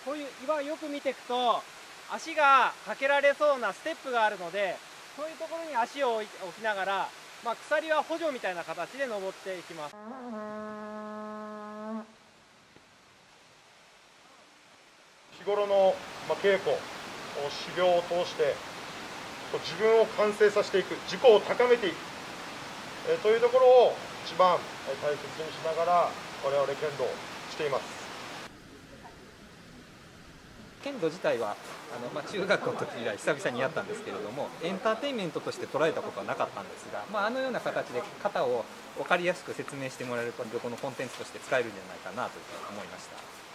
こういう岩よく見ていくと足がかけられそうなステップがあるので、そういうところに足を置きながら、鎖は補助みたいな形で登っていきます。 日頃の稽古、修行を通して自分を完成させていく、自己を高めていく、というところを一番大切にしながら我々剣道しています。 剣道自体は中学校の時以来久々にやったんですけれども、エンターテインメントとして捉えたことはなかったんですが、あのような形で型を分かりやすく説明してもらえると、このコンテンツとして使えるんじゃないかなというふうに思いました。